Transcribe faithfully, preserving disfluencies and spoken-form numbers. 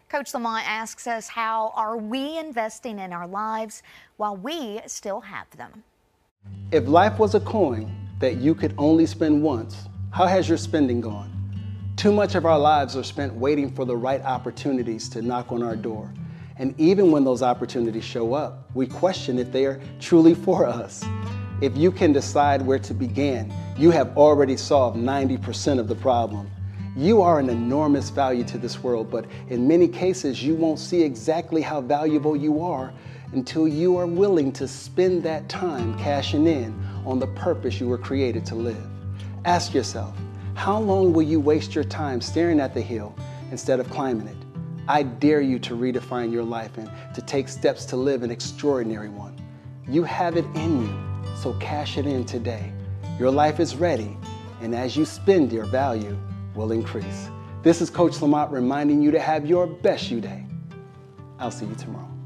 Coach Lamont asks us, how are we investing in our lives while we still have them? If life was a coin that you could only spend once, how has your spending gone? Too much of our lives are spent waiting for the right opportunities to knock on our door. And even when those opportunities show up, we question if they are truly for us. If you can decide where to begin, you have already solved ninety percent of the problem. You are an enormous value to this world, but in many cases, you won't see exactly how valuable you are until you are willing to spend that time cashing in on the purpose you were created to live. Ask yourself, how long will you waste your time staring at the hill instead of climbing it? I dare you to redefine your life and to take steps to live an extraordinary one. You have it in you, so cash it in today. Your life is ready, and as you spend, your value will increase. This is Coach Lamont reminding you to have your best you day. I'll see you tomorrow.